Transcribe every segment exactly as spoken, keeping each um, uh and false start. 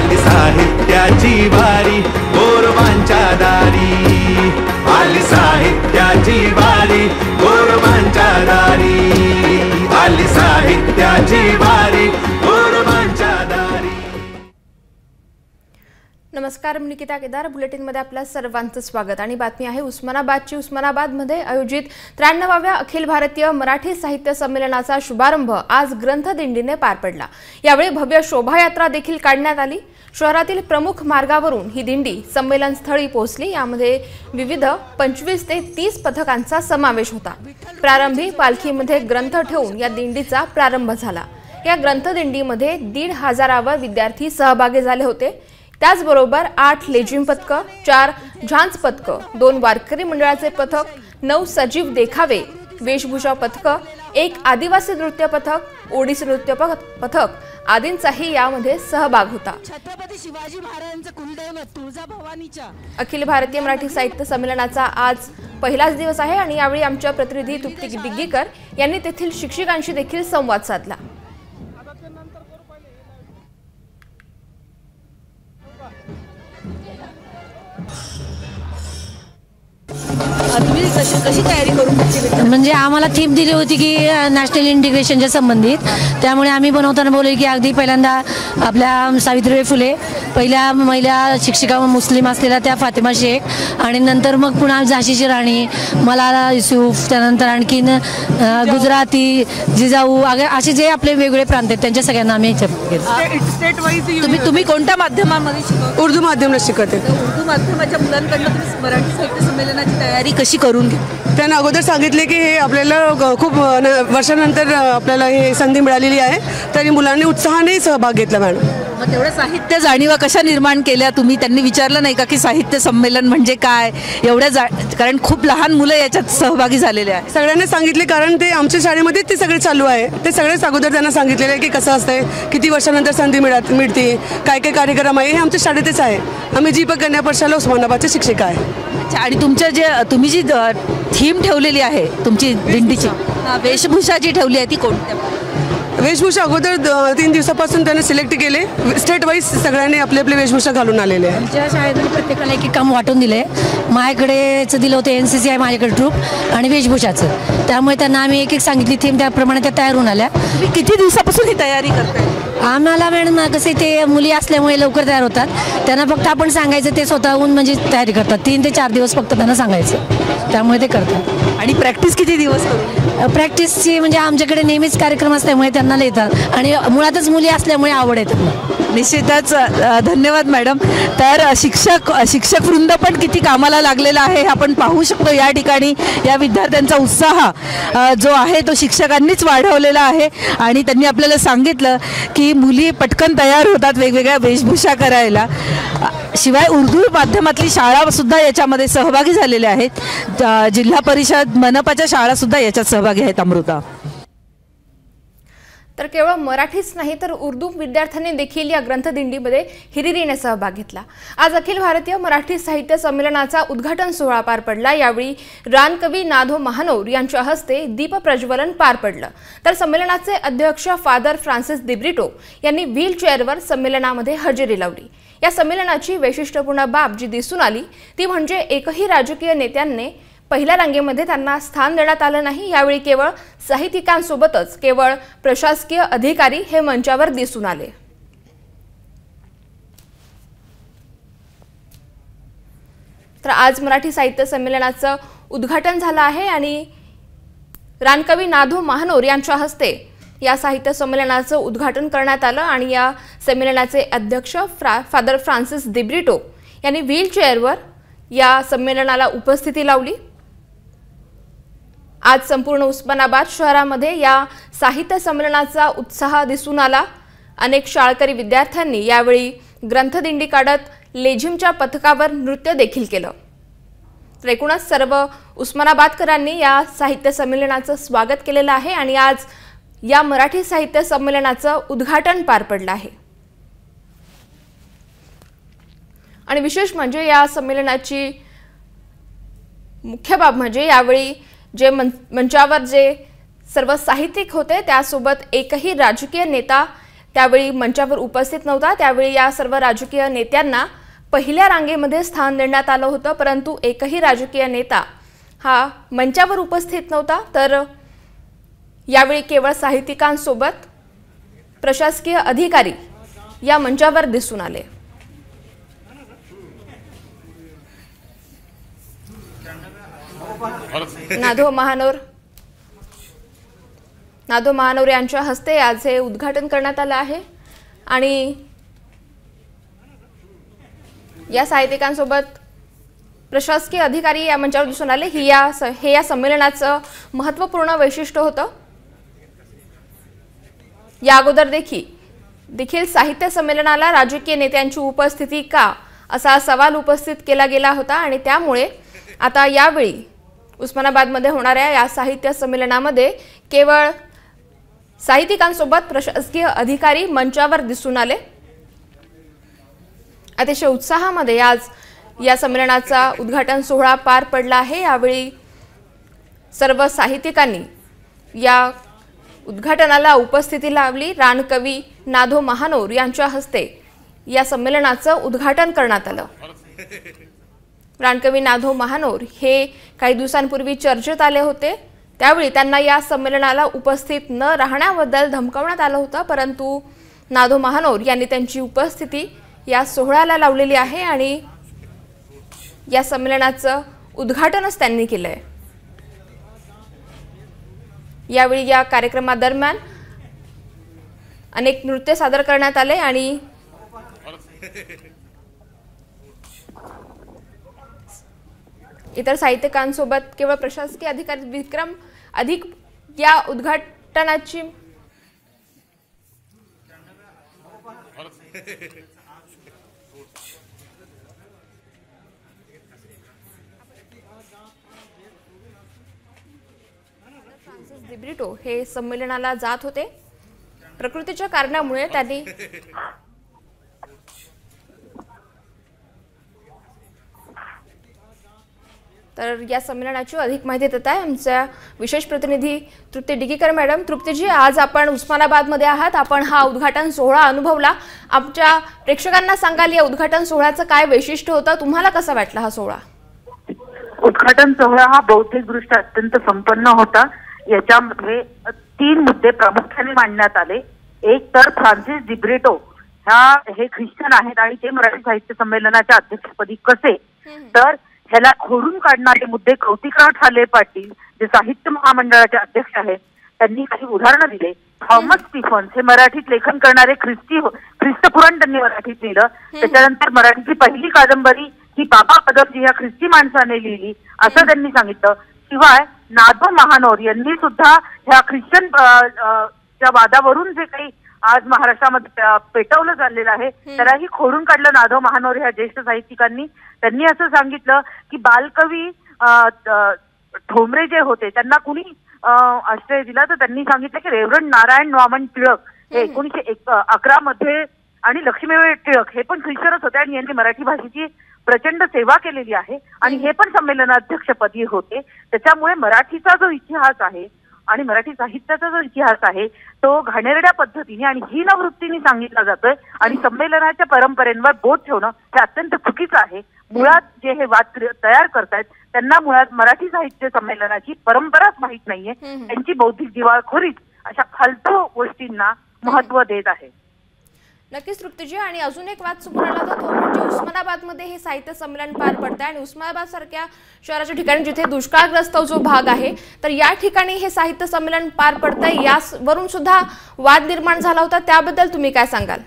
आली साहित्याची वारी गोरवांच्या दारी, आली साहित्याची वारी गोरवांच्या दारी, आली साहित्याची वारी गोरवांच्या दारी। नमस्कार, मी निकिता केदार। बुलेटिन मध्ये आपल्या सर्वांचं स्वागत आणि बातमी आहे उस्मानाबादची। उस्मानाबाद मध्ये आयोजित त्र्याण्णवाव्या अखिल भारतीय मराठी साहित्य संमेलनाचा शुभारंभ आज ग्रंथदिंडीने पार पडला। यावेळी भव्य शोभायात्रा देखील काढण्यात आली। शहरातील प्रमुख मार्गावरून ही दिंडी संमेलन स्थळी पोहोचली। यामध्ये विविध पंचवीस ते तीस पथकांचा समावेश होता। प्रारंभी पालखीमध्ये ग्रंथ ठेवून या दिंडीचा प्रारंभ झाला। या ग्रंथदिंडीमध्ये दीड हजारावर विद्यार्थी सहभागी झाले होते। त्याचबरोबर आठ लेझिम पथक, चार झांज पथक, दोन वारकरी मंडळाचे पथक, नऊ सजीव देखावे वेशभूषा पथक, एक आदिवासी नृत्य पथक, ओडिसी नृत्य पथक आदींचाही यामध्ये सहभाग होता। छत्रपती शिवाजी महाराजांचं कुलदैवत तुळजाभवानीच्या अखिल भारतीय मराठी साहित्य संमेलनाचा आज पहिलाच दिवस आहे आणि यावेळी आमच्या प्रतिनिधी तृप्ती दिग्गीकर यांनी तेथील शिक्षकांशी देखील संवाद साधला। तुम्ही कशी कशी तयारी करून घेतली? म्हणजे आम्हाला थीम दिली होती की नॅशनल इंटिग्रेशनच्या संबंधित, त्यामुळे आम्ही बनवताना बोललो की अगदी पहिल्यांदा आपल्या सावित्रीबाई फुले, पहिल्या महिला शिक्षिका मुस्लिम असलेल्या त्या फातिमा शेख, आणि नंतर मग पुन्हा झाशीची राणी मलाला युसूफ, त्यानंतर आणखीन गुजराती जिजाऊ, असे जे आपले वेगवेगळे प्रांत आहेत त्यांच्या सगळ्यांना आम्ही स्टेट वाईज तुम्ही तुम्ही कोणत्या माध्यमामध्ये शिकवता? उर्दू माध्यमाला शिकवते। उर्दू माध्यमाच्या मुलांकडून तुम्ही मराठी साहित्य संमेलनाची तयारी कशी करून घे? त्यांना अगोदर सांगितले की हे आपल्याला खूप वर्षानंतर आपल्याला हे संधी मिळालेली आहे, तरी मुलांनी उत्साहाने सहभाग घेतला मॅडम। मग तेवढं साहित्य जाणीवा कशा निर्माण केल्या तुम्ही? त्यांनी विचारलं नाही का की साहित्य संमेलन म्हणजे काय? एवढ्या कारण खूप लहान मुलं याच्यात सहभागी झालेले आहे। सगळ्यांना सांगितले, कारण ते आमच्या शाळेमध्ये ते सगळे चालू आहे। ते सगळेच अगोदर त्यांना सांगितलेलं आहे की कसं असतंय, किती वर्षानंतर संधी मिळत मिळते, काय काय कार्यक्रम आहे, हे आमच्या शाळेतच आहे। आम्ही जी पण कन्या पाठशाला उस्मानाबादच्या शिक्षिका आहे। अच्छा, आणि तुमच्या जे तुम्ही जी थीम ठेवलेली आहे तुमची दिंडीची वेशभूषा जी ठेवली आहे ती कोणत्या? वेशभूषा अगोदर तीन दिवसापासून त्यांनी सिलेक्ट केले, स्टेट वाईज सगळ्यांनी आपली आपली वेशभूषा घालून आलेले आहे। आमच्या शाळेमध्ये प्रत्येकाला एक एक काम वाटून दिले। माझ्याकडेच दिलं होतं एन सी सी आहे माझ्याकडे ट्रूप आणि वेशभूषाचं, त्यामुळे त्यांना आम्ही एक एक सांगितली थीम, त्याप्रमाणे त्या तयार होऊन आल्या। तुम्ही किती दिवसापासून ही तयारी करताय? आम्हाला मॅडम कसे ते मुली असल्यामुळे लवकर तयार होतात, त्यांना फक्त आपण सांगायचं ते स्वतःहून म्हणजे तयारी करतात। तीन ते चार दिवस फक्त त्यांना सांगायचं, त्यामुळे ते करतात। आणि प्रॅक्टिस किती दिवस? प्रॅक्टिसची म्हणजे आमच्याकडे नेहमीच कार्यक्रम असल्यामुळे त्यांना येतात आणि मुळातच मुली असल्यामुळे आवड येतात। निश्चितच धन्यवाद मॅडम। तर शिक्षक शिक्षक वृंद पण किती कामाला लागलेला आहे हे आपण पाहू शकतो। या ठिकाणी या विद्यार्थ्यांचा उत्साह जो आहे तो शिक्षकांनीच वाढवलेला आहे आणि त्यांनी आपल्याला सांगितलं की मुली पटकन तयार होतात वेगवेगळ्या वेशभूषा करायला। शिवाय उर्दू माध्यमातली शाळा सुद्धा याच्यामध्ये सहभागी झालेल्या आहेत। जिल्हा परिषद मनपाच्या शाळा सुद्धा याच्यात सहभागी आहेत। अमृता, तर केवळ मराठीच नाही तर उर्दू विद्यार्थ्यांनी देखील या ग्रंथदिंडीमध्ये हिरिरीने सहभाग घेतला। आज अखिल भारतीय मराठी साहित्य संमेलनाचा उद्घाटन सोहळा पार पडला। यावेळी रानकवी नाधो महानोर यांच्या हस्ते दीप प्रज्वलन पार पडलं। तर संमेलनाचे अध्यक्ष फादर फ्रान्सिस दिब्रिटो यांनी व्हील चेअरवर संमेलनामध्ये हजेरी लावली। या संमेलनाची वैशिष्ट्यपूर्ण बाब जी दिसून आली ती म्हणजे एकही राजकीय नेत्यांनी पहिल्या रांगेमध्ये त्यांना स्थान देण्यात आलं नाही। यावेळी केवळ साहित्यिकांसोबतच केवळ प्रशासकीय अधिकारी हे मंचावर दिसून आले। तर आज मराठी साहित्य संमेलनाचं उद्घाटन झालं आहे आणि रानकवी नाधो महानोर यांच्या हस्ते या साहित्य संमेलनाचं उद्घाटन करण्यात आलं आणि या संमेलनाचे अध्यक्ष फ्रा फादर फ्रान्सिस दिब्रिटो यांनी व्हील चेअरवर या संमेलनाला उपस्थिती लावली। आज संपूर्ण उस्मानाबाद शहरामध्ये या साहित्य संमेलनाचा उत्साह दिसून आला। अनेक शाळकरी विद्यार्थ्यांनी यावेळी ग्रंथदिंडी काढत लेझिमच्या पथकावर नृत्य देखील केलं। तर एकूणच सर्व उस्मानाबादकरांनी या साहित्य संमेलनाचं स्वागत केलेलं आहे आणि आज या मराठी साहित्य संमेलनाचं उद्घाटन पार पडलं आहे। आणि विशेष म्हणजे या संमेलनाची मुख्य बाब म्हणजे यावेळी जे मंचावर जे सर्व साहित्यिक होते त्यासोबत एकही राजकीय नेता त्यावेळी मंचावर उपस्थित नव्हता। त्यावेळी या सर्व राजकीय नेत्यांना पहिल्या रांगेमध्ये स्थान देण्यात आलं होतं, परंतु एकही राजकीय नेता हा मंचावर उपस्थित नव्हता। तर यावेळी केवळ साहित्यिकांसोबत प्रशासकीय अधिकारी या मंचावर दिसून आले। नाधो महानोर नाधो महानोर यांच्या हस्ते आज हे उद्घाटन करण्यात आलं आहे आणि या साहित्यिकांसोबत प्रशासकीय अधिकारी या मंचावर दिसून आले। ही या हे या संमेलनाचं महत्त्वपूर्ण वैशिष्ट्य होतं। या अगोदर देखील देखील साहित्य संमेलनाला राजकीय नेत्यांची उपस्थिती का असा सवाल उपस्थित केला गेला होता आणि त्यामुळे आता यावेळी उस्मानाबादमध्ये होणाऱ्या या साहित्य संमेलनामध्ये केवळ साहित्यिकांसोबत प्रशासकीय अधिकारी मंचावर दिसून आले। अतिशय उत्साहामध्ये आज या संमेलनाचा उद्घाटन सोहळा पार पडला आहे। यावेळी सर्व साहित्यिकांनी या उद्घाटनाला उपस्थिती लावली। रानकवी नाधो महानोर यांच्या हस्ते या संमेलनाचं उद्घाटन करण्यात आलं। रानकवी नाधो महानोर हे काही दिवसांपूर्वी चर्चेत आले होते। त्यावेळी त्यांना या संमेलनाला उपस्थित न राहण्याबद्दल धमकावण्यात आलं होतं, परंतु नाधो महानोर यांनी त्यांची उपस्थिती या सोहळ्याला लावलेली आहे आणि या संमेलनाचं उद्घाटनच त्यांनी केलंय। यावेळी या कार्यक्रमादरम्यान अनेक नृत्य सादर करण्यात आले आणि इतर साहित्यिकांसोबत केवळ प्रशासकीय अधिकारी विक्रम अधिक या उद्घाटनाची दिब्रिटो हे संमेलनाला जात होते। प्रकृतीच्या कारणामुळे त्यांनी तर या संमेलनाची अधिक माहिती देत आहे आमच्या विशेष प्रतिनिधी तृप्ती डिगीकर मॅडम। तृप्तीजी, आज आपण उस्मानाबादमध्ये आहात, आपण हा उद्घाटन सोहळा अनुभवला। आमच्या प्रेक्षकांना सांगाल या उद्घाटन सोहळ्याचं काय वैशिष्ट्य होतं, तुम्हाला कसा वाटला हा सोहळा? उद्घाटन सोहळा हा बौद्धिकदृष्ट्या अत्यंत संपन्न होता। याच्यामध्ये तीन मुद्दे प्रामुख्याने मांडण्यात आले। एक तर फ्रान्सिस दिब्रिटो ह्या हे ख्रिश्चन आहेत आणि ते मराठी साहित्य संमेलनाच्या अध्यक्षपदी कसे, तर ह्याला खोडून काढणारे मुद्दे कौतिकराव ठाले पाटील जे साहित्य महामंडळाचे अध्यक्ष आहेत त्यांनी काही उदाहरणं दिले। थॉमस स्टीफन्स हे मराठीत लेखन करणारे ख्रिस्ती ख्रिस्तपुराण त्यांनी मराठीत लिहिलं। त्याच्यानंतर मराठीची पहिली कादंबरी ही बाबा कदमजी ह्या ख्रिस्ती माणसाने लिहिली असं त्यांनी सांगितलं। शिवाय नाधो महानोर यांनी सुद्धा ह्या ख्रिश्चन च्या वादावरून जे काही आज महाराष्ट्रामध्ये पेटवलं चाललेलं आहे त्यालाही खोडून काढलं नाधो महानोर ह्या ज्येष्ठ साहित्यिकांनी। त्यांनी असं सांगितलं की बालकवी ठोंबरे जे होते त्यांना कुणी आश्रय दिला, तर त्यांनी सांगितलं की रेव्हरंड नारायण वामन टिळक हे एकोणीसशे अकरा मध्ये आणि लक्ष्मीबाई टिळक हे पण ख्रिश्चनच होते आणि यांनी मराठी भाषेची प्रचंड सेवा केलेली आहे आणि हे पण संमेलनाध्यक्षपदी होते। त्याच्यामुळे मराठीचा जो इतिहास आहे आणि मराठी साहित्याचा जो इतिहास आहे तो घाणेरड्या पद्धतीने आणि हीन वृत्तीने सांगितला जातोय आणि संमेलनाच्या परंपरेवर बोट ठेवणं हे अत्यंत चुकीचं आहे। मुळात जे हे वाद तयार करतायत त्यांना मुळात मराठी साहित्य संमेलनाची परंपराच माहीत नाहीये, त्यांची बौद्धिक दिवाळखोरीच अशा फालतू गोष्टींना महत्व देत आहे। नक्कीच तृप्तीजी, आणि अजून एक वाद समोर आला होता तो म्हणजे उस्मानाबादमध्ये हे साहित्य संमेलन पार पडतंय आणि उस्मानाबाद सारख्या शहराच्या ठिकाणी जिथे दुष्काळग्रस्त जो भाग आहे तर या ठिकाणी हे साहित्य संमेलन पार पडतंय, यावरून सुद्धा वाद निर्माण झाला होता, त्याबद्दल तुम्ही काय सांगाल?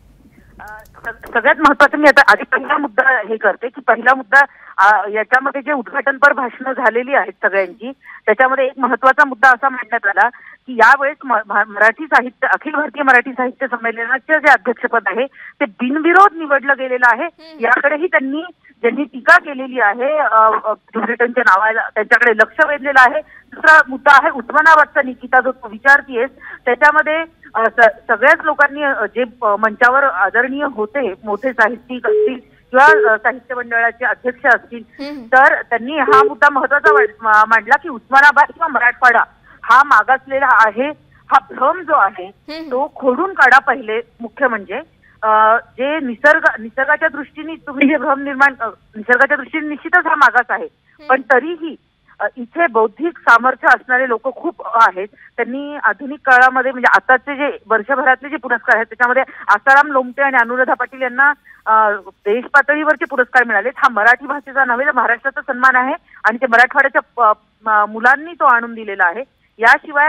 सगळ्यात महत्त्वाचं मी आता आधी पहिला मुद्दा हे करते की पहिला मुद्दा याच्यामध्ये जे उद्घाटनपर भाषणं झालेली आहेत सगळ्यांची त्याच्यामध्ये एक महत्त्वाचा मुद्दा असा मांडण्यात आला की यावेळेस मराठी साहित्य अखिल भारतीय मराठी साहित्य संमेलनाचे जे अध्यक्षपद आहे ते बिनविरोध निवडलं गेलेलं आहे। याकडेही त्यांनी ज्यांनी टीका केलेली आहे दिब्रिटोच्या नावाला त्यांच्याकडे लक्ष वेधलेलं आहे। दुसरा मुद्दा आहे उस्मानाबादचा निकिता जो विचारतीयस त्याच्यामध्ये सगळ्याच लोकांनी जे मंचावर आदरणीय होते मोठे साहित्यिक असतील किंवा साहित्य मंडळाचे अध्यक्ष असतील तर त्यांनी हा मुद्दा महत्त्वाचा मांडला की उस्मानाबाद किंवा मराठवाडा हा मागासलेला आहे हा भ्रम जो आहे तो खोडून काढा. पहिले मुख्य म्हणजे जे निसर्ग निसर्गाच्या दृष्टीने तुम्ही जे भ्रम निर्माण निसर्गाच्या दृष्टीने निश्चितच हा मागास आहे, पण तरीही इथे बौद्धिक सामर्थ्य असणारे लोक खूप आहेत. त्यांनी आधुनिक काळामध्ये म्हणजे आताचे जे वर्षभरातले जे पुरस्कार आहेत त्याच्यामध्ये आसाराम लोमटे आणि अनुराधा पाटील यांना देश पातळीवरचे पुरस्कार मिळाले. हा मराठी भाषेचा नव्हे तर महाराष्ट्राचा सन्मान आहे आणि ते मराठवाड्याच्या मुलांनी तो आणून दिलेला आहे. याशिवाय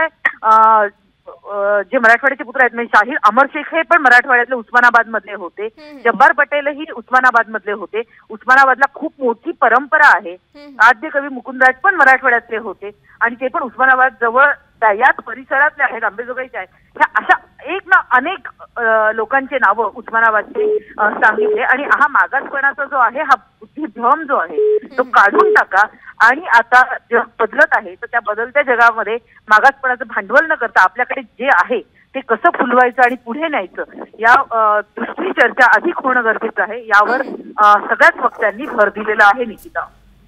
जे मराठवाड्याचे पुत्र आहेत म्हणजे शाहीर अमर शेख हे पण मराठवाड्यातले उस्मानाबाद मधले होते. जब्बार पटेलही उस्मानाबाद मधले होते. उस्मानाबादला खूप मोठी परंपरा आहे. आद्य कवी मुकुंदराज पण मराठवाड्यातले होते आणि ते पण उस्मानाबाद जवळ याच परिसरातले आहेत, अंबेजोगाईचे आहेत. ह्या अशा एक ना अनेक लोकांचे नावं उस्मानाबादचे सांगितले आणि हा मागासपणाचा जो आहे हा बुद्धिभ्रम जो आहे तो काढून टाका. आणि आता जग बदलत आहे तर त्या बदलत्या जगामध्ये मागासपणाचं भांडवल न करता आपल्याकडे जे आहे ते कसं फुलवायचं आणि पुढे न्यायचं या दृष्टी चर्चा अधिक होणं गरजेचं आहे. यावर सगळ्याच वक्त्यांनी भर दिलेला आहे. निकिता,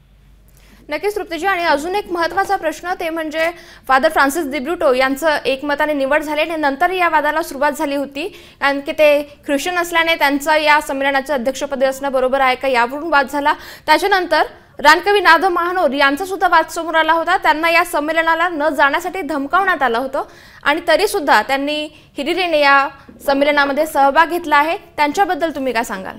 नक्कीच तृप्तीजी. आणि अजून एक महत्त्वाचा प्रश्न ते म्हणजे फादर फ्रान्सिस दिब्रिटो यांचं एकमताने निवड झाली आणि नंतर या वादाला सुरुवात झाली होती, कारण की ते ख्रिश्चन असल्याने त्यांचं या संमेलनाचं अध्यक्षपदी असणं बरोबर आहे का यावरून वाद झाला. त्याच्यानंतर रानकवी नादो महानोर यांचा सुद्धा वाद समोर आला होता. त्यांना या संमेलनाला न जाण्यासाठी धमकावण्यात आलं होतं आणि तरी सुद्धा त्यांनी हिरिरीने या संमेलनामध्ये सहभाग घेतला आहे. त्यांच्याबद्दल तुम्ही काय सांगाल?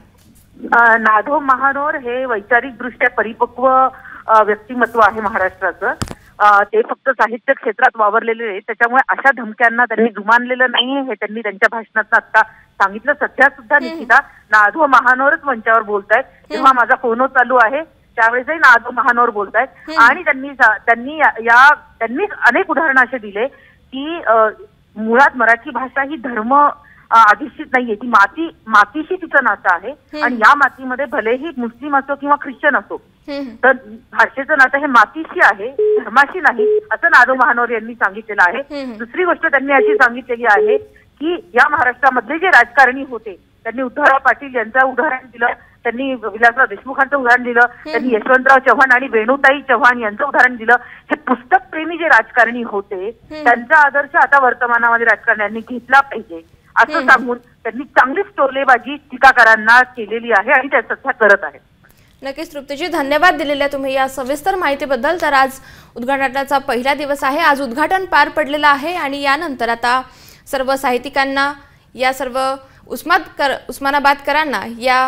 नादो महानोर हे वैचारिक दृष्ट्या परिपक्व व्यक्तिमत्व आहे महाराष्ट्राचं. ते फक्त साहित्य क्षेत्रात वावरलेले आहे, त्याच्यामुळे अशा धमक्यांना त्यांनी जुमानलेलं नाही हे त्यांनी त्यांच्या भाषणात आता सांगितलं. सध्या सुद्धा निकिता नादो महानोरच मंचावर बोलतायत. तेव्हा माझा फोन चालू आहे त्यावेळेसही नादो महानोर बोलतायत आणि त्यांनी त्यांनी या त्यांनी अनेक उदाहरणं असे दिले की मुळात मराठी भाषा ही धर्म अधिष्ठित नाहीये, ती माती मातीशी तिचं नातं आहे आणि या मातीमध्ये भलेही मुस्लिम असो किंवा ख्रिश्चन असो तर भाषेचं नातं हे मातीशी आहे, धर्माशी नाही, असं नादो महानोर यांनी सांगितलेलं आहे. दुसरी गोष्ट त्यांनी अशी सांगितलेली आहे की या महाराष्ट्रामधले जे राजकारणी होते त्यांनी उद्धवराव पाटील यांचं उदाहरण दिलं, त्यांनी विलासराव देशमुखांचं उदाहरण दिलं, त्यांनी यशवंतराव चव्हाण आणि वेणुताई चव्हाण यांचं उदाहरण दिलं. हे पुस्तक प्रेमी जे राजकारणी होते त्यांचा आदर्श आता वर्तमानामध्ये राजकारण्यांनी घेतला पाहिजे असं सांगून त्यांनी चांगलीच टोलेबाजी टीकाकारांना केलेली आहे आणि त्या सध्या करत आहेत. नक्कीच तृप्तीजी, धन्यवाद दिलेल्या तुम्ही या सविस्तर माहितीबद्दल. तर आज उद्घाटनाचा पहिला दिवस आहे, आज उद्घाटन पार पडलेलं आहे आणि यानंतर आता सर्व साहित्यिकांना या सर्व उस्मानाबादकर उस्मानाबादकरांना या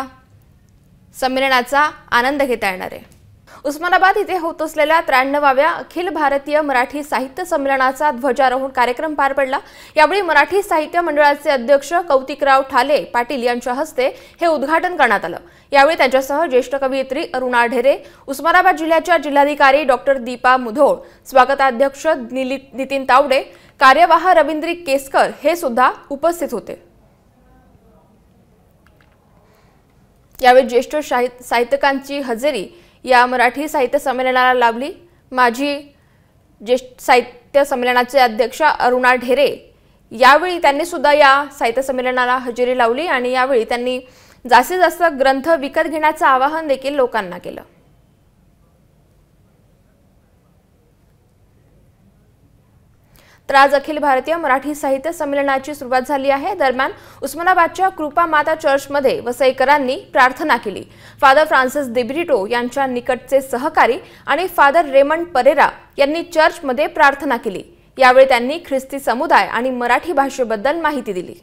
संमेलनाचा आनंद घेता येणार आहे. उस्मानाबाद इथे होत असलेल्या त्र्याण्णवाव्या अखिल भारतीय मराठी साहित्य संमेलनाचा ध्वजारोहण कार्यक्रम पार पडला. यावेळी मराठी साहित्य मंडळाचे अध्यक्ष कौतिकराव ठाले पाटील यांच्या हस्ते हे उद्घाटन करण्यात आलं. यावेळी त्यांच्यासह ज्येष्ठ कवयित्री अरुणा ढेरे, उस्मानाबाद जिल्ह्याच्या जिल्हाधिकारी डॉक्टर दीपा मुधोळ, स्वागताध्यक्ष नितीन तावडे, कार्यवाह रवींद्र केसकर हे सुद्धा उपस्थित होते. यावेळी ज्येष्ठ साहित्यिकांची हजेरी या मराठी साहित्य संमेलनाला लाभली. माजी ज्येष्ठ साहित्य संमेलनाचे अध्यक्ष अरुणा ढेरे यावेळी त्यांनी सुद्धा या साहित्य संमेलनाला हजेरी लावली आणि यावेळी त्यांनी जास्तीत जास्त ग्रंथ विकत घेण्याचं आवाहन देखील लोकांना केलं. तर आज अखिल भारतीय मराठी साहित्य संमेलनाची सुरुवात झाली आहे. दरम्यान उस्मानाबादच्या कृपा माता चर्चमध्ये वसईकरांनी प्रार्थना केली. फादर फ्रान्सिस दिब्रिटो यांच्या निकटचे सहकारी आणि फादर रेमंड परेरा यांनी चर्चमध्ये प्रार्थना केली. यावेळी त्यांनी ख्रिस्ती समुदाय आणि मराठी भाषेबद्दल माहिती दिली.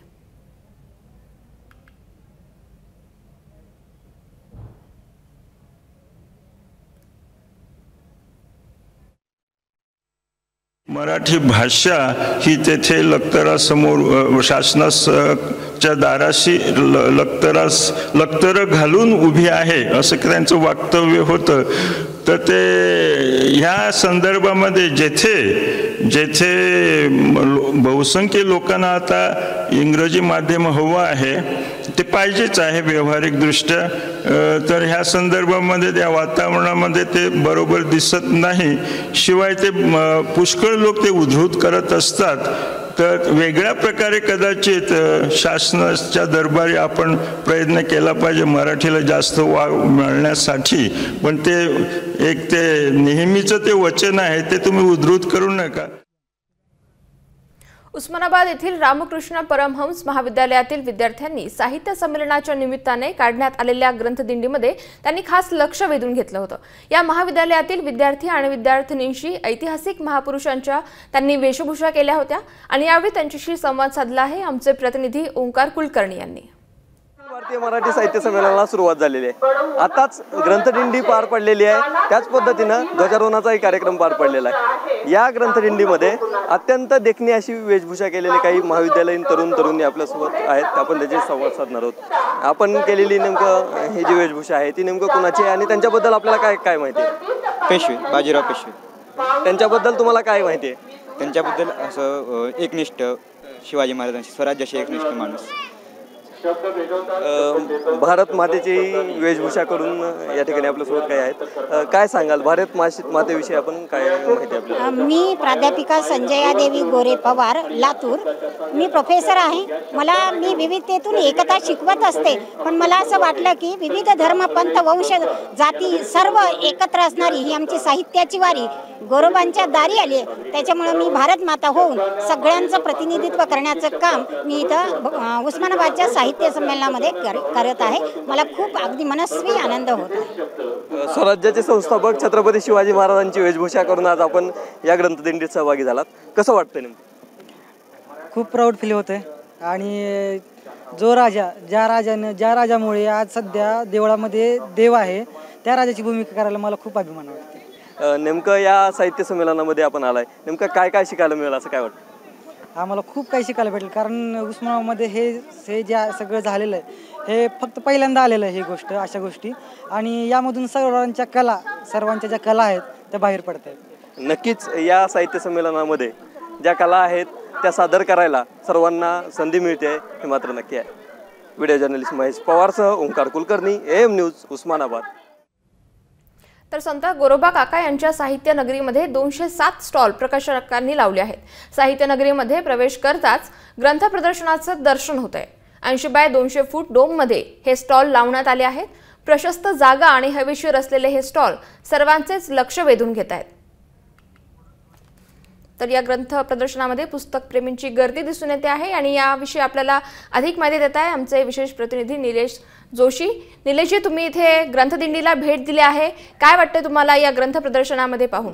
मराठी भाषा ही तेथे लक्तरासमोर शासनाच्या दाराशी लक्तरास लक्तर घालून उभी आहे असं त्यांचं वक्तव्य होतं. तर ते ह्या संदर्भामध्ये जेथे जेथे बहुसंख्य लोकांना आता इंग्रजी माध्यम हवं आहे ते पाहिजेच आहे व्यावहारिकदृष्ट्या. तर ह्या संदर्भामध्ये त्या वातावरणामध्ये ते बरोबर दिसत नाही. शिवाय ते पुष्कळ लोक ते उद्धृत करत असतात. तर वेगळ्या प्रकारे कदाचित शासनाच्या दरबारी आपण प्रयत्न केला पाहिजे मराठीला जास्त वाव मिळण्यासाठी. पण ते एक ते नेहमीचं ते वचन आहे ते तुम्ही उद्धृत करू नका. उस्मानाबाद येथील रामकृष्ण परमहंस महाविद्यालयातील विद्यार्थ्यांनी साहित्य संमेलनाच्या निमित्ताने काढण्यात आलेल्या ग्रंथदिंडीमध्ये त्यांनी खास लक्ष वेधून घेतलं होतं। या महाविद्यालयातील विद्यार्थी आणि विद्यार्थिनींशी ऐतिहासिक महापुरुषांच्या त्यांनी वेशभूषा केल्या होत्या आणि यावेळी त्यांच्याशी संवाद साधला आहे आमचे प्रतिनिधी ओंकार कुलकर्णी यांनी। भारतीय मराठी साहित्य संमेलनाला सुरुवात झालेली आहे। आताच ग्रंथदिंडी पार पडलेली आहे, त्याच पद्धतीनं ध्वजारोहणाचाही कार्यक्रम पार पडलेला आहे। या ग्रंथदिंडीमध्ये अत्यंत देखणी अशी वेशभूषा केलेले काही महाविद्यालयीन तरुण तरुणी आपल्यासोबत आहेत, आपण त्याचे संवाद साधणार आहोत। आपण केलेली नेमकं ही जी वेशभूषा आहे ती नेमकं कुणाची आहे आणि त्यांच्याबद्दल आपल्याला काय काय माहिती आहे? पेशवे बाजीराव पेशवे, त्यांच्याबद्दल तुम्हाला काय माहिती आहे? त्यांच्याबद्दल असं एकनिष्ठ शिवाजी महाराजांशी स्वराज्याशी एकनिष्ठ माणूस। भारत मातेची वेशभूषा करून या ठिकाणी आपल्यासोबत काय आहेत, काय सांगाल भारत मातेविषयी आपण काय माहिती आपल्याला? मी प्राध्यापिका संजया देवी गोरे पवार, लातूर। मी प्रोफेसर आहे। मला मी विविधतेतून एकता शिकवत असते, पण मला असं वाटलं की विविध धर्म पंथ वंश जाती सर्व एकत्र असणारी ही आमची साहित्याची वारी गौरवांच्या दारी आली। त्याच्यामुळे मी भारत माता होऊन सगळ्यांचं प्रतिनिधित्व करण्याचं काम मी इथं उस्मानाबादच्या साहित्य संमेलनामध्ये करत आहे। मला खूप अगदी मनस्वी आनंद होत आहे। स्वराज्याचे संस्थापक छत्रपती शिवाजी महाराजांची वेशभूषा करून आज आपण या ग्रंथदिंडीत सहभागी झालात, कसं वाटतं नेमकं? खूप प्राऊड फील होतंय आणि जो राजा ज्या राजाने ज्या राजामुळे आज सध्या देवळामध्ये देव आहे त्या राजाची भूमिका करायला मला खूप अभिमान वाटतो। नेमकं या साहित्य संमेलनामध्ये आपण आलाय, नेमकं काय काय शिकायला मिळालं असं काय वाटतं? आम्हाला खूप काही शिकायला भेटेल, कारण उस्मानाबादमध्ये हे हे जे सगळं झालेलं आहे हे फक्त पहिल्यांदा आलेलं आहे ही गोष्ट, अशा गोष्टी, आणि यामधून सर्वांच्या कला सर्वांच्या ज्या कला आहेत त्या बाहेर पडत आहेत। नक्कीच या साहित्य संमेलनामध्ये ज्या कला आहेत त्या सादर करायला सर्वांना संधी मिळते हे मात्र नक्की आहे। व्हिडिओ जर्नलिस्ट महेश पवारसह ओंकार कुलकर्णी, एम न्यूज, उस्मानाबाद। तर संत गोरोबा काका यांच्या साहित्य नगरीमध्ये दोनशे सात स्टॉल प्रकाशकांनी लावले आहेत। साहित्य नगरीमध्ये प्रवेश करताच ग्रंथ प्रदर्शनाचं दर्शन होत आहे। ऐंशी बाय दोनशे फूट डोम मध्ये हे स्टॉल लावण्यात आले आहेत। प्रशस्त जागा आणि हवेशीर असलेले हे स्टॉल सर्वांचेच लक्ष वेधून घेत आहेत। तर या ग्रंथ प्रदर्शनामध्ये पुस्तक प्रेमींची गर्दी दिसून येते आहे आणि याविषयी आपल्याला अधिक माहिती देत आहे आमचे विशेष प्रतिनिधी निलेश जोशी। निलेशजी, तुम्ही इथे ग्रंथदिंडीला भेट दिली आहे, काय वाटतं तुम्हाला या ग्रंथ प्रदर्शनामध्ये पाहून?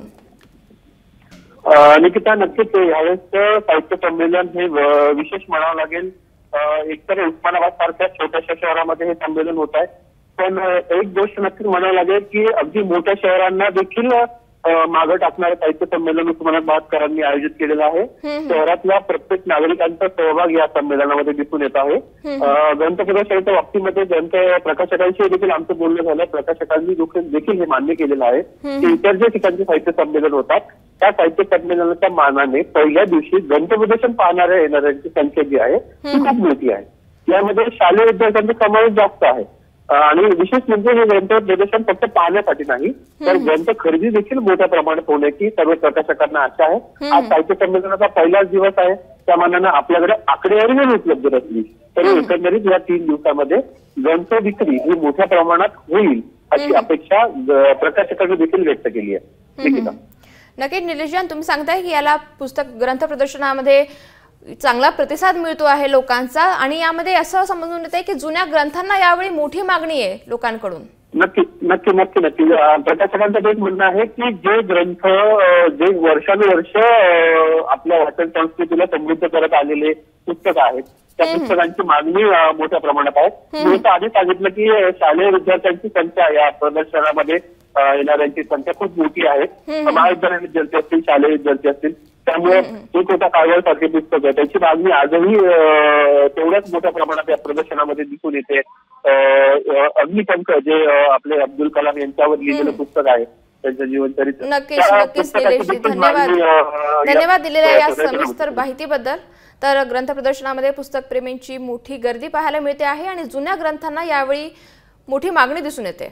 निकिता, नक्कीच यावेळेस साहित्य संमेलन हे विशेष म्हणावं लागेल। एकतर उस्मानाबाद सारख्या छोट्याशा शहरामध्ये हे संमेलन होत आहे, पण एक गोष्ट नक्कीच म्हणावं लागेल की अगदी मोठ्या शहरांना देखील मागं टाकणारे साहित्य संमेलन उस्मानाबादकरांनी आयोजित केलेलं आहे। शहरातल्या प्रत्येक नागरिकांचा सहभाग या संमेलनामध्ये दिसून येत आहे। ग्रंथ प्रदर्शनाच्या बाबतीमध्ये ग्रंथ प्रकाशकांशी देखील आमचं बोलणं झालं। प्रकाशकांनी देखील हे मान्य केलेलं आहे की इतर जे ठिकाणचे साहित्य संमेलन होतात त्या साहित्य संमेलनाच्या मानाने पहिल्या दिवशी ग्रंथ प्रदर्शन पाहणाऱ्या येणाऱ्यांची संख्या जी आहे ती खूप मोठी आहे। यामध्ये शालेय विद्यार्थ्यांचा समावेश जास्त आहे आणि विशेष म्हणजे हे ग्रंथ प्रदर्शन फक्त पाहण्यासाठी नाही तर ग्रंथ खरेदी देखील मोठ्या प्रमाणात होण्याची सर्व प्रकाशकांना आशा आहे। आज साहित्य संमेलनाचा पहिलाच दिवस आहे, त्या मानानं आपल्याकडे आकडेवारी जरी उपलब्ध नसली तरी एकंदरीत या तीन दिवसामध्ये ग्रंथ विक्री ही मोठ्या प्रमाणात होईल अशी अपेक्षा प्रकाशकांनी देखील व्यक्त केली आहे। नक्की निलेशजी, तुम्ही सांगताय की याला पुस्तक ग्रंथ प्रदर्शनामध्ये चांगला प्रतिसाद मिळतो आहे लोकांचा आणि यामध्ये असं समजून येते की जुन्या ग्रंथांना यावेळी मोठी मागणी आहे लोकांकडून। नक्की नक्की नक्की नक्की प्रकाशकांचं तेच म्हणणं आहे की जे ग्रंथ जे वर्षानुवर्ष आपल्या वाचन संस्कृतीला समृद्ध करत आलेले पुस्तक आहेत त्या पुस्तकांची मागणी मोठ्या प्रमाणात आहे। मी तर आधी सांगितलं की शालेय विद्यार्थ्यांची संख्या या प्रदर्शनामध्ये येणाऱ्यांची संख्या खूप मोठी आहे। महाविद्यालयीन विद्यार्थी असतील, शालेय विद्यार्थी असतील, त्यामुळे एक होता काळवळ सारखे पुस्तक आहे त्याची मागणी आजही तेवढ्याच मोठ्या प्रमाणात या प्रदर्शनामध्ये दिसून येते। अग्निपंख जे आपले अब्दुल कलाम यांच्यावर लिहिलेलं पुस्तक आहे त्यांचं जीवनचरित्र। नक्कीच नक्कीच निलेशजी, धन्यवाद धन्यवाद दिलेल्या या सविस्तर माहितीबद्दल। तर ग्रंथ प्रदर्शनामध्ये पुस्तक प्रेमींची मोठी गर्दी पाहायला मिळते आहे आणि जुन्या ग्रंथांना यावेळी मोठी मागणी दिसून येते।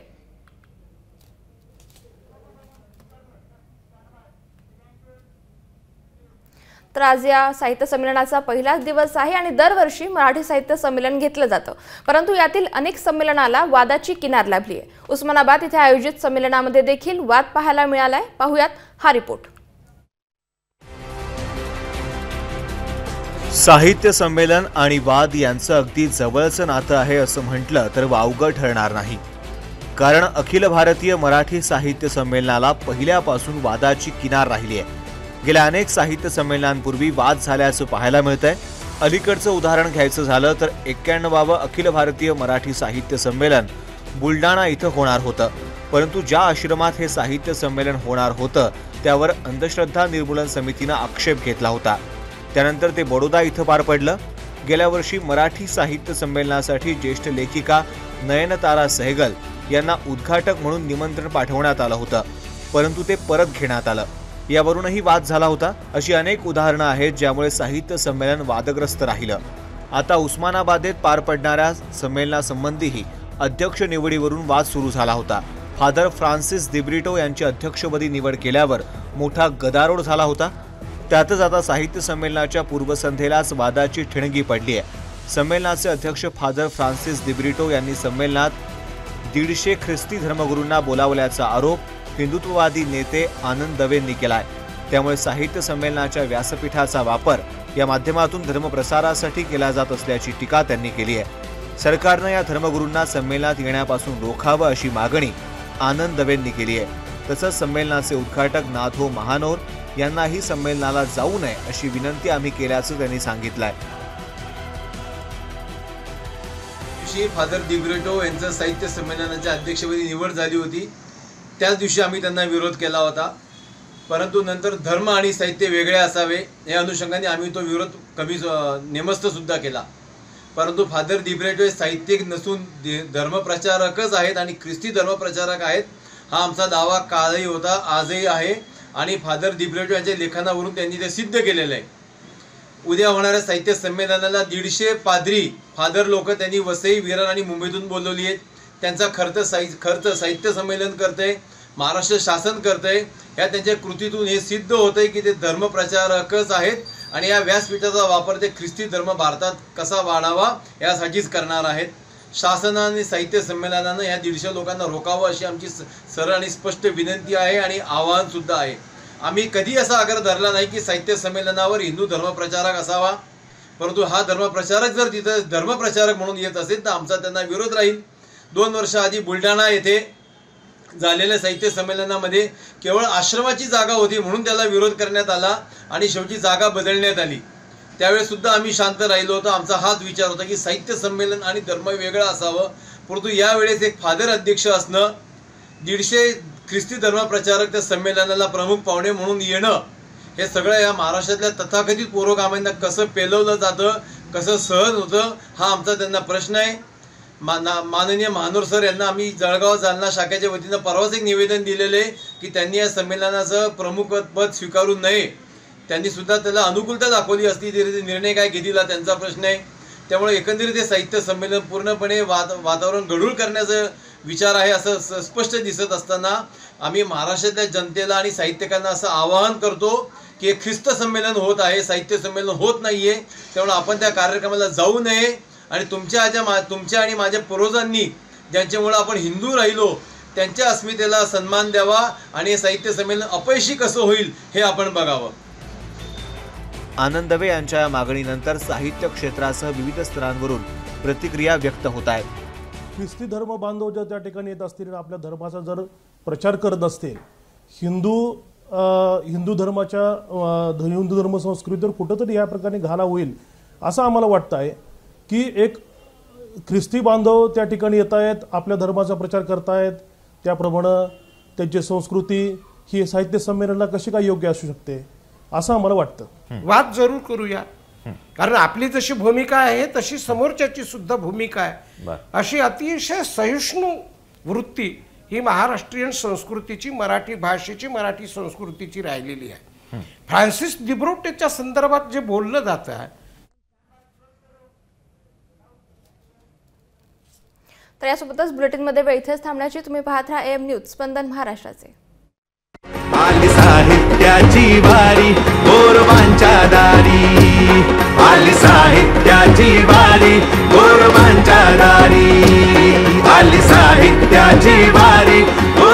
तर आज या साहित्य संमेलनाचा पहिलाच दिवस आहे आणि दरवर्षी मराठी साहित्य संमेलन घेतलं जातं, परंतु यातील अनेक संमेलनाला वादाची किनार लाभली आहे। उस्मानाबाद इथे आयोजित संमेलनामध्ये देखील वाद पाहायला मिळालाय, पाहूयात हा रिपोर्ट। साहित्य संमेलन आणि वाद यांचं अगदी जवळचं नातं आहे असं म्हटलं तर वावगं ठरणार नाही. कारण अखिल भारतीय मराठी साहित्य संमेलनाला पहिल्यापासून वादाची किनार राहिली आहे. गेल्या अनेक साहित्य संमेलनांपूर्वी वाद झाल्याचं पाहायला मिळतंय. अलीकडचं उदाहरण घ्यायचं झालं तर एक्क्याण्णवावं अखिल भारतीय मराठी साहित्य संमेलन बुलढाणा इथं होणार होतं. परंतु ज्या आश्रमात हे साहित्य संमेलन होणार होतं त्यावर अंधश्रद्धा निर्मूलन समितीनं आक्षेप घेतला होता. त्यानंतर ते बडोदा इथं पार पडलं. गेल्या वर्षी मराठी साहित्य संमेलनासाठी ज्येष्ठ लेखिका नयनतारा सहगल यांना उद्घाटक म्हणून निमंत्रण पाठवण्यात आलं होतं, परंतु ते परत घेण्यात आलं. यावरूनही वाद झाला होता. अशी अनेक उदाहरणं आहेत ज्यामुळे साहित्य संमेलन वादग्रस्त राहिलं. आता उस्मानाबादेत पार पडणाऱ्या संमेलनासंबंधीही अध्यक्ष निवडीवरून वाद सुरू झाला होता. फादर फ्रान्सिस दिब्रिटो यांची अध्यक्षपदी निवड केल्यावर मोठा गदारोळ झाला होता. त्यातच आता साहित्य संमेलनाच्या पूर्वसंध्येलाच वादाची ठिणगी पडली आहे. संमेलनाचे अध्यक्ष फादर फ्रान्सिस दिब्रिटो यांनी संमेलनात दीडशे ख्रिस्ती धर्मगुरूंना बोलावल्याचा आरोप हिंदुत्ववादी नेते आनंद दवेंनी केलाय. त्यामुळे साहित्य संमेलनाच्या व्यासपीठाचा वापर या माध्यमातून धर्मप्रसारासाठी केला जात असल्याची टीका त्यांनी केली आहे. सरकारनं या धर्मगुरूंना संमेलनात येण्यापासून रोखावं अशी मागणी आनंद दवेंनी केली आहे. तसंच संमेलनाचे उद्घाटक नाथो महानोर यांनाही संमेलनाला जाऊ नये अशी विनंती आम्ही केल्याचं त्यांनी सांगितलंय. फादर दिब्रिटो यांचं साहित्य संमेलनाच्या अध्यक्षपदी निवड झाली होती. त्याच दिवशी आम्ही त्यांना विरोध केला होता. परंतु नंतर धर्म आणि साहित्य वेगळे असावे या अनुषंगाने आम्ही तो विरोध कमी नेमस्त सुद्धा केला. परंतु फादर दिब्रिटो हे साहित्यिक नसून धर्मप्रचारकच आहेत आणि ख्रिस्ती धर्मप्रचारक आहेत हा आमचा दावा कालही होता, आजही आहे. आणि फादर दिब्रिटो यांच्या लेखनावरून त्यांनी ते सिद्ध केलेलं आहे. उद्या होणाऱ्या साहित्य संमेलनाला दीडशे पादरी फादर लोक त्यांनी वसई, विरार आणि मुंबईतून बोलवली आहेत. त्यांचा खर्च साहि खर्च साहित्य संमेलन करतंय, महाराष्ट्र शासन करतंय. या त्यांच्या कृतीतून हे सिद्ध होतंय की ते धर्मप्रचारकच आहेत आणि या व्यासपीठाचा वापर ते ख्रिस्ती धर्म भारतात कसा वाढावा यासाठीच करणार आहेत. शासनाने साहित्य संमेलनानं या दीडशे लोकांना रोखावं अशी आमची सरळ आणि स्पष्ट विनंती आहे आणि आवाहन सुद्धा आहे. आम्ही कधी असा आग्रह धरला नाही की साहित्य संमेलनावर हिंदू धर्मप्रचारक असावा, परंतु हा धर्मप्रचारक जर तिथं धर्मप्रचारक म्हणून येत असेल तर आमचा त्यांना विरोध राहील. दोन वर्ष आधी बुलढाणा येथे झालेल्या साहित्य संमेलनामध्ये केवळ आश्रमाची जागा होती म्हणून त्याला विरोध करण्यात आला आणि शेवटी जागा बदलण्यात आली. त्यावेळेस सुद्धा आम्ही शांत राहिलो होतो. आमचा हाच विचार होता की साहित्य संमेलन आणि धर्म वेगळं असावं. परंतु यावेळेस एक फादर अध्यक्ष असणं, दीडशे ख्रिस्ती धर्मप्रचारक त्या संमेलनाला प्रमुख पाहुणे म्हणून येणं, हे सगळं या महाराष्ट्रातल्या तथाकथित पुरोगामींना कसं पेलवलं जातं, कसं सहज होतं हा आमचा त्यांना प्रश्न आहे. माना माननीय महानोर सर यांना आम्ही जळगाव जालना शाखेच्या वतीनं परवाच एक निवेदन दिलेले की त्यांनी या संमेलनाचं प्रमुख पद स्वीकारू नये. त्यांनी सुद्धा त्याला अनुकूलता दाखवली असती तरी निर्णय काय घेतील त्यांचा प्रश्न आहे. त्यामुळे एकंदरीत हे साहित्य संमेलन पूर्णपणे वाद वातावरण गढूळ करण्याचा विचार आहे असं स्पष्ट दिसत असताना आम्ही महाराष्ट्रातल्या जनतेला आणि साहित्यिकांना असं आवाहन करतो की एक ख्रिस्त संमेलन होत आहे, साहित्य संमेलन होत नाहीये. त्यामुळे आपण त्या कार्यक्रमाला जाऊ नये आणि तुमच्या ज्या तुमच्या आणि माझ्या पूर्वजांनी ज्यांच्यामुळे आपण हिंदू राहिलो त्यांच्या अस्मितेला सन्मान द्यावा आणि हे साहित्य संमेलन अपयशी कसं होईल हे आपण बघावं. आनंद दवे यांच्या या मागणीनंतर साहित्य क्षेत्रासह विविध स्तरांवरून प्रतिक्रिया व्यक्त होत आहेत. ख्रिस्ती धर्म बांधव जर त्या ठिकाणी येत असतील आणि आपल्या धर्माचा जर प्रचार करत असतील, हिंदू हिंदू धर्माच्या हिंदू धर्म संस्कृतीवर कुठंतरी या प्रकारे घाला होईल असं आम्हाला वाटतं आहे की एक ख्रिस्ती बांधव त्या ठिकाणी येत आहेत, आपल्या धर्माचा प्रचार करतायत, त्याप्रमाणे त्यांची संस्कृती ही साहित्य संमेलनाला कशी काय योग्य असू शकते असं आम्हाला वाटतं. वाद जरूर करूया, कारण आपली जशी भूमिका आहे तशी समोरच्याची सुद्धा भूमिका आहे. अशी अतिशय सहिष्णू वृत्ती ही महाराष्ट्रीयन संस्कृतीची, मराठी भाषेची, मराठी संस्कृतीची राहिलेली आहे. फ्रान्सिस दिब्रिटोच्या संदर्भात जे बोललं जातं आहे. तर यासोबतच बुलेटिनमध्ये वेळ इथेच थांबण्याची. तुम्ही पाहत राहा एम न्यूज, स्पंदन महाराष्ट्राचे. आली साहित्याची वारी गोरवांच्या दारी, आली साहित्याची वारी गोरवांच्या दारी, आली साहित्याची वारी.